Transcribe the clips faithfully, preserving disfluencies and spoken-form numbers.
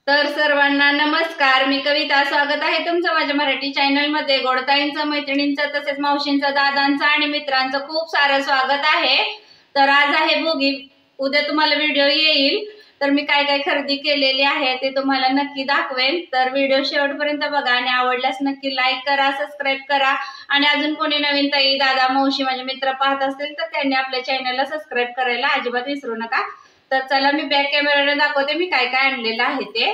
तर सर्वांना नमस्कार. मी कविता. स्वागत आहे तुमचं माझ्या मराठी चॅनल मध्ये. गोडताईंचं, मैत्रिणींचं, तसेच मावशींचं, दादांचं आणि मित्रांचं खूप सारं स्वागत आहे. तर आज आहे भोगी. उद्या तुम्हाला व्हिडिओ येईल. तर मी काय काय खरेदी केलेली आहे ते तुम्हाला नक्की दाखवेन. तर व्हिडिओ शेवटपर्यंत बघा आणि आवडल्यास नक्की लाईक करा, सबस्क्राईब करा. आणि अजून कोणी नवीन ताई, दादा, मावशी, माझे मित्र पाहत असतील तर त्यांनी आपल्या चॅनलला सबस्क्राईब करायला अजिबात विसरू नका. तर चला मी बॅक कॅमेराने दाखवते मी काय काय आणलेलं आहे ते.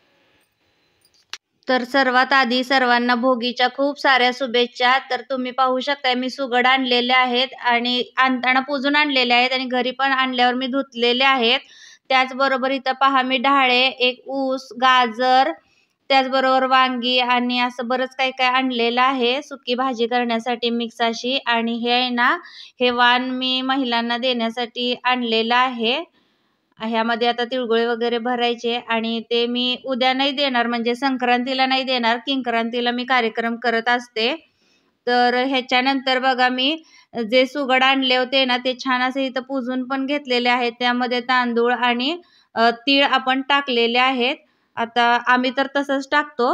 तर सर्वात आधी सर्वांना भोगीच्या खूप साऱ्या शुभेच्छा. तर तुम्ही पाहू शकता मी सुगड आणलेले आहेत आणि आणताना पुजून आणलेले आहेत आणि घरी पण आणल्यावर मी धुतलेले आहेत. त्याचबरोबर इथं पहा मी डाळे, एक ऊस, गाजर, त्याचबरोबर वांगी आणि असं बरंच काही काय आणलेलं आहे सुकी भाजी करण्यासाठी मिक्स अशी. आणि हे आहे ना, हे वाण मी महिलांना देण्यासाठी आणलेलं आहे. ह्यामध्ये आता तिळगुळे वगैरे भरायचे आणि ते मी उद्या नाही देणार, म्हणजे संक्रांतीला नाही देणार, किंक्रांतीला मी कार्यक्रम करत असते. तर ह्याच्यानंतर बघा मी जे सुगड आणले होते ना ते छान असे इथं पुजून पण घेतलेले आहेत. त्यामध्ये तांदूळ आणि तीळ आपण टाकलेले आहेत. आता आम्ही तर तसंच टाकतो.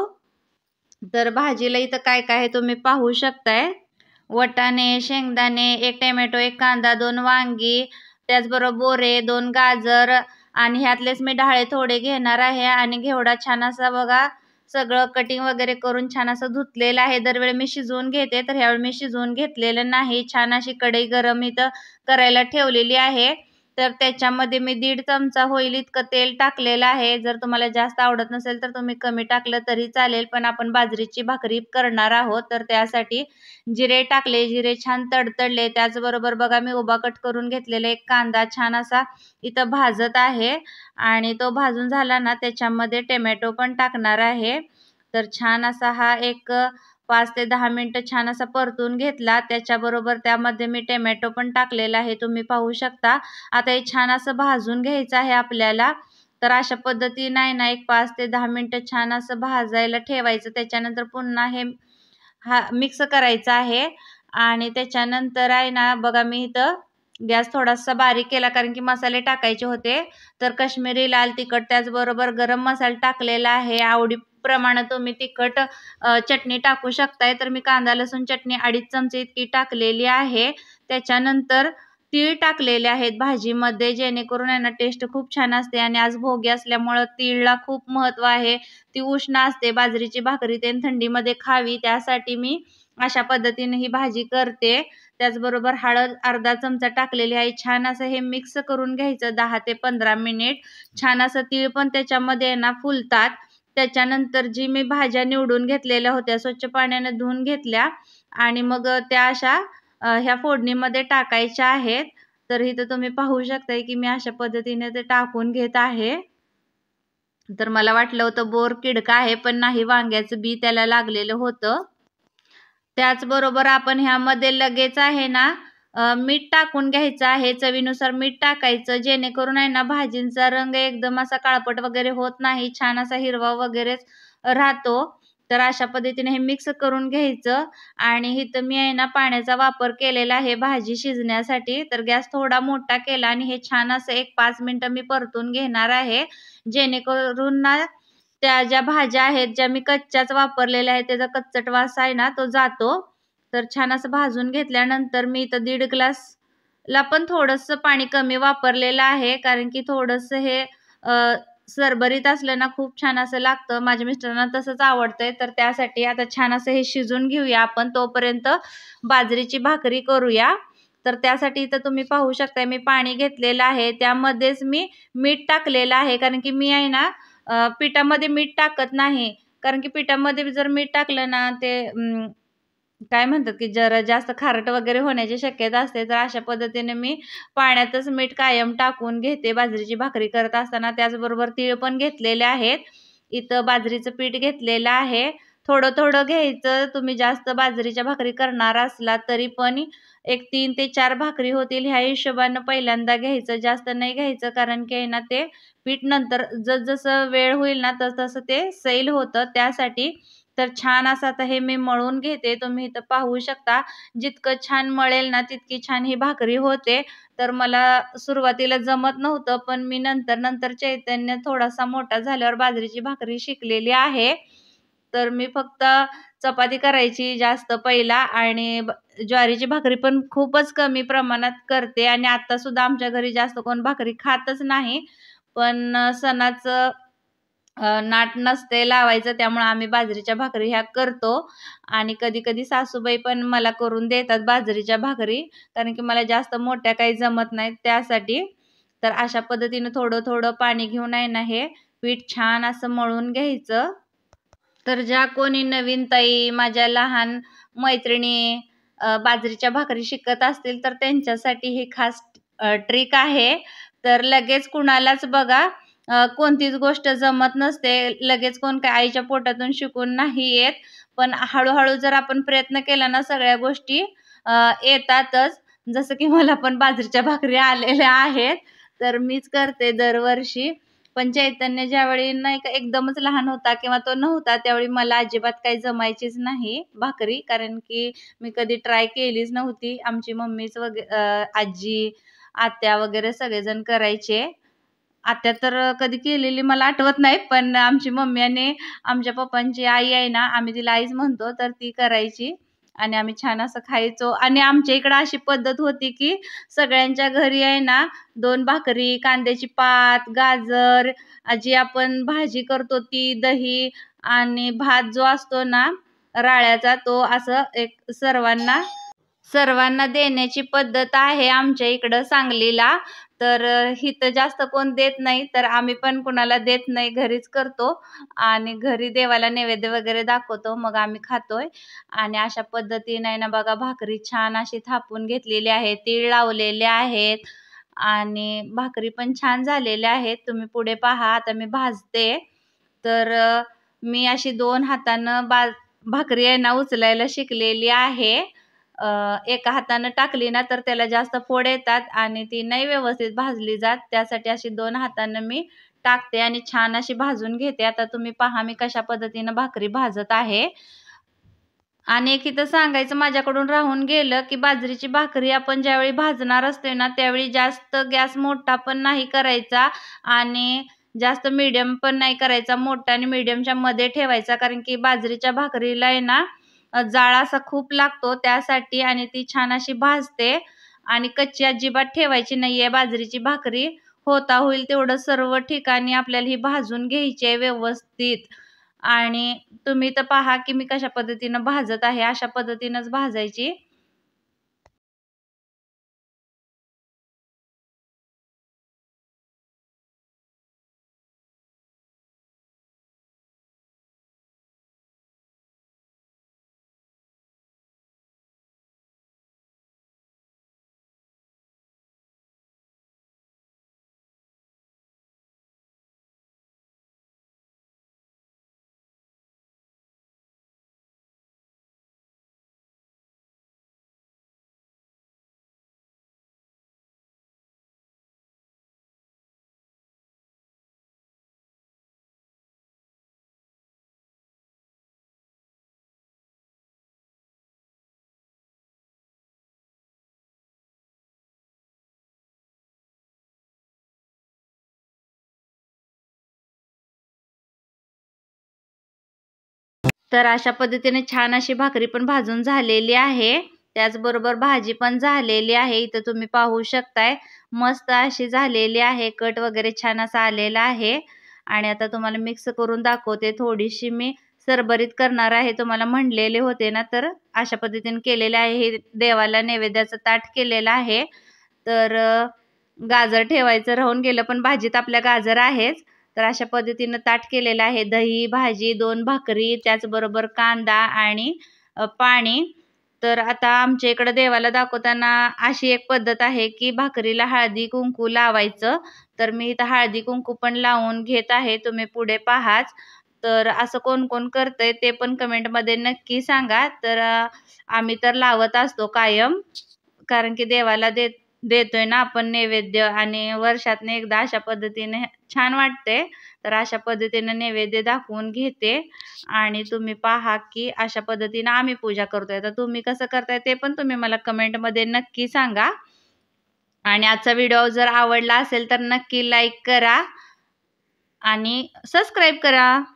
तर भाजीला इथं काय काय आहे तुम्ही पाहू शकताय. वटाणे, शेंगदाणे, एक टोमॅटो, एक कांदा, दोन वांगी, त्याचबरोबर बोरे, दोन गाजर आणि ह्यातलेच मी डाळे थोडे घेणार आहे. आणि घेवडा छान असा बघा सगळं कटिंग वगैरे करून छान असं धुतलेलं आहे. दरवेळी मी शिजवून घेते, तर ह्यावेळी मी शिजवून घेतलेलं नाही. छान अशी कढई गरम इथं करायला ठेवलेली आहे. तर त्याच्यामध्ये मी दीड चमचा होईल इतकं तेल टाकलेलं आहे. जर तुम्हाला जास्त आवडत नसेल तर तुम्ही कमी टाकलं तरी चालेल, पण आपण बाजरीची भाकरी करणार आहोत तर त्यासाठी जिरे टाकले. जिरे छान तडतडले. त्याचबरोबर बघा मी उभा कट करून घेतलेला एक कांदा छान असा इथं भाजत आहे आणि तो भाजून झाला ना त्याच्यामध्ये टोमॅटो पण टाकणार आहे. तर छान असा हा एक पाच ते दहा मिनिटं छान असा परतून घेतला. त्याच्याबरोबर त्यामध्ये मी टोमॅटो पण टाकलेला आहे, तुम्ही पाहू शकता. आता हे छान असं भाजून घ्यायचं आहे आपल्याला. तर अशा पद्धतीने आहे ना एक पाच ते दहा मिनिटं छान असं भाजायला ठेवायचं. त्याच्यानंतर पुन्हा हे हा मिक्स करायचं आहे. आणि त्याच्यानंतर आहे ना बघा मी इथं गॅस थोडासा बारीक केला कारण की मसाले टाकायचे होते. तर काश्मीरी लाल तिखट, त्याचबरोबर गरम मसाला टाकलेला आहे. आवडीप्रमाणे तुम्ही तिखट चटणी टाकू शकताय. तर मी कांदा लसूण चटणी अडीच चमचे इतकी टाकलेली आहे. त्याच्यानंतर तीळ टाकलेले आहेत भाजीमध्ये, जेणेकरून यांना टेस्ट खूप छान असते. आणि आज भोगी असल्यामुळं तीळला खूप महत्त्व आहे. ती उष्ण असते, बाजरीची भाकरी ते थंडीमध्ये खावी त्यासाठी मी अशा पद्धतीने ही भाजी करते. त्याचबरोबर हळद अर्धा चमचा टाकलेली आहे. छान असं हे मिक्स करून घ्यायचं दहा ते पंधरा मिनिट. छान असं तीळ पण त्याच्यामध्ये ना फुलतात. त्याच्यानंतर जी मी भाज्या निवडून घेतलेल्या होत्या स्वच्छ पाण्याने धुवून घेतल्या आणि मग त्या अशा ह्या फोडणीमध्ये टाकायच्या आहेत. तर इथं तुम्ही पाहू शकताय की मी अशा पद्धतीने ते टाकून घेत आहे. तर मला वाटलं होतं बोर किडका आहे, पण नाही, वांग्याचं बी त्याला लागलेलं होतं. त्याचबरोबर आपण ह्यामध्ये लगेच आहे ना मीठ टाकून घ्यायचं आहे. चवीनुसार मीठ टाकायचं, जेणेकरून आहे ना भाजींचा रंग एकदम असा काळपट वगैरे होत नाही, छान असा हिरवा वगैरेच राहतो. तर अशा पद्धतीने हे मिक्स करून घ्यायचं. आणि इथं मी आहे ना पाण्याचा वापर केलेला आहे भाजी शिजण्यासाठी. तर गॅस थोडा मोठा केला आणि हे छान असं एक पाच मिनिटं मी परतून घेणार आहे, जेणेकरून ना त्या ज्या भाज्या आहेत ज्या मी कच्च्याच वापरलेल्या आहेत त्याचा कच्चट वास आहे ना तो जातो. तर छान असं भाजून घेतल्यानंतर मी इथं दीड ग्लासला पण थोडंसं पाणी कमी वापरलेलं आहे, कारण की थोडंसं हे सरबरीत असलं ना खूप छान असं लागतं. माझ्या मिस्टरांना तसंच आवडतंय. तर त्यासाठी आता छान असं हे शिजून घेऊया आपण, तोपर्यंत बाजरीची भाकरी करूया. तर त्यासाठी इथं तुम्ही पाहू शकता मी पाणी घेतलेलं आहे, त्यामध्येच मी मीठ टाकलेलं आहे. कारण की मी आहे ना पिठामध्ये मीठ टाकत नाही, कारण की पिठामध्ये जर मीठ टाकलं ना ते काय म्हणतात की जरा जास्त खारट वगैरे होण्याची शक्यता असते. तर अशा पद्धतीने मी पाण्यातच मीठ कायम टाकून घेते बाजरीची भाकरी करत असताना. त्याचबरोबर तीळ पण घेतलेले आहेत. इथं बाजरीचं पीठ घेतलेलं आहे, थोडं थोडं घ्यायचं. तुम्ही जास्त बाजरीच्या भाकरी करणार असला तरी पण एक तीन ते चार भाकरी होतील ह्या हिशोबानं पहिल्यांदा घ्यायचं, जास्त नाही घ्यायचं. कारण की ना ते पीठ नंतर जसजसं वेळ होईल ना तस तसं ते सैल होतं, त्यासाठी तर छान असं आता हे मी मळून घेते. तुम्ही इथं पाहू शकता. जितकं छान मळेल ना तितकी छान ही भाकरी होते. तर मला सुरुवातीला जमत नव्हतं, पण मी नंतर नंतर चैतन्य थोडासा मोठा झाल्यावर बाजरीची भाकरी शिकलेली आहे. तर मी फक्त चपाती करायची जास्त पहिला आणि ब ज्वारीची भाकरी पण खूपच कमी प्रमाणात करते आणि आता सुद्धा आमच्या घरी जास्त कोण भाकरी खातच नाही. पण अ, सणाचं अ, नाट नसते लावायचं, त्यामुळे आम्ही बाजरीच्या भाकरी ह्या करतो आणि कधी-कधी सासूबाई पण मला करून देतात बाजरीच्या भाकरी, कारण की मला जास्त मोठ्या काही जमत नाहीत त्यासाठी. तर अशा पद्धतीने थोडं-थोडं पाणी घेऊन आहे ना, हे पीठ छान असं मळून घ्यायचं. तर ज्या कोणी नवीन ताई, माझ्या लहान मैत्रिणी अ, बाजरीच्या भाकरी शिकत असतील, तर त्यांच्यासाठी ही खास ट्रिक आहे. तर लगेच कुणालाच बघा अ, कोणतीच गोष्ट जमत नसते. लगेच कोण काय आईच्या पोटातून शिकून नाही येत. पण हळू जर आपण प्रयत्न केला ना, सगळ्या गोष्टी अ, येतातच. जसं की मला पण बाजरीच्या भाकरी आलेल्या आहेत. तर मीच करते दरवर्षी. पण चैतन्य ज्यावेळी नाही का एकदमच लहान होता किंवा तो नव्हता, त्यावेळी मला अजिबात काही जमायचीच नाही भाकरी. कारण की मी कधी ट्राय केलीच नव्हती. आमची मम्मीच वगे अ, आजी, आत्या वगैरे सगळेजण करायचे. आत्या तर कधी केलेली मला आठवत नाही. पण आमची मम्मी आणि आमच्या पप्पांची आई आहे ना, आम्ही तिला आईच म्हणतो, तर ती करायची आणि आम्ही छान असं खायचो. आणि आमच्या इकडं अशी पद्धत होती, की सगळ्यांच्या घरी आहे ना दोन भाकरी, कांद्याची पात, गाजर, अ, जी आपण भाजी करतो ती, दही आणि भात जो असतो ना राळ्याचा, तो असं एक सर्वांना सर्वांना देण्याची पद्धत आहे आमच्या इकडं सांगलीला. तर अ, इथं जास्त कोण देत नाही, तर आम्ही पण कुणाला देत नाही, घरीच करतो आणि घरी देवाला नैवेद्य वगैरे दाखवतो, मग आम्ही खातोय. आणि अशा पद्धतीने आहे ना बघा, भाकरी छान अशी थापून घेतलेली आहे, तीळ लावलेले आहेत आणि भाकरी पण छान झालेल्या आहेत. तुम्ही पुढे पहा, आता मी भाजते. तर अ, मी अशी दोन हातानं बा भाकरी आहे ना उचलायला शिकलेली आहे. अ, एका हातानं टाकली ना तर त्याला जास्त फोड येतात आणि ती नाही व्यवस्थित भाजली जात. त्यासाठी अशी दोन हातानं मी टाकते आणि छान अशी भाजून घेते. आता तुम्ही पहा मी कशा पद्धतीनं भाकरी भाजत आहे. आणि एक इथं सांगायचं माझ्याकडून राहून गेलं, की बाजरीची भाकरी आपण ज्यावेळी भाजणार असतोय ना, त्यावेळी जास्त गॅस मोठा पण नाही करायचा आणि जास्त मीडियम पण नाही करायचा. मोठा आणि मीडियमच्या मध्ये ठेवायचा. कारण की बाजरीच्या भाकरीला आहे ना, अ, जाळ असा खूप लागतो त्यासाठी आणि ती छान अशी भाजते आणि कच्ची अजिबात ठेवायची नाहीये बाजरीची भाकरी. होता होईल तेवढं सर्व ठिकाणी आपल्याला ही भाजून घ्यायची आहे व्यवस्थित. आणि तुम्ही तर पहा, की मी कशा पद्धतीनं भाजत आहे, अशा पद्धतीनंच भाजायची. तर अशा पद्धतीने छान अशी भाकरी पण भाजून झालेली आहे. त्याचबरोबर भाजी पण झालेली आहे. इथं तुम्ही पाहू शकताय. मस्त अशी झालेली आहे. कट वगैरे छान असा आलेला आहे. आणि आता तुम्हाला मिक्स करून दाखवते. थोडीशी मी सरभरीत करणार आहे. तुम्हाला म्हणलेले होते ना, तर अशा पद्धतीने केलेले आहे. हे देवाला नैवेद्याचं ताट केलेलं आहे. तर अ, गाजर ठेवायचं राहून गेलं, पण भाजीत आपल्या गाजर आहेच. तर अशा पद्धतीनं ताट केलेलं आहे. दही, भाजी, दोन भाकरी, त्याचबरोबर कांदा आणि अ, पाणी. तर आता आमच्या इकडं देवाला दाखवताना अशी एक पद्धत आहे, की भाकरीला हळदी-कुंकू लावायचं. तर मी इथं हळदी-कुंकू पण लावून घेत आहे. तुम्ही पुढे पहाच. तर असं कोण-कोण करतंय ते पण कमेंटमध्ये नक्की सांगा. तर अ, आम्ही तर लावत असतो कायम. कारण की देवाला देत देतोय ना आपण नैवेद्य आणि वर्षातनं एकदा अशा पद्धतीने छान वाटते. तर अशा पद्धतीने नैवेद्य दाखवून घेते आणि तुम्ही पहा की अशा पद्धतीने आम्ही पूजा करतोय. तर तुम्ही कसं करताय ते पण तुम्ही मला कमेंटमध्ये नक्की सांगा. आणि आजचा व्हिडिओ जर आवडला असेल तर नक्की लाईक करा आणि सबस्क्राईब करा.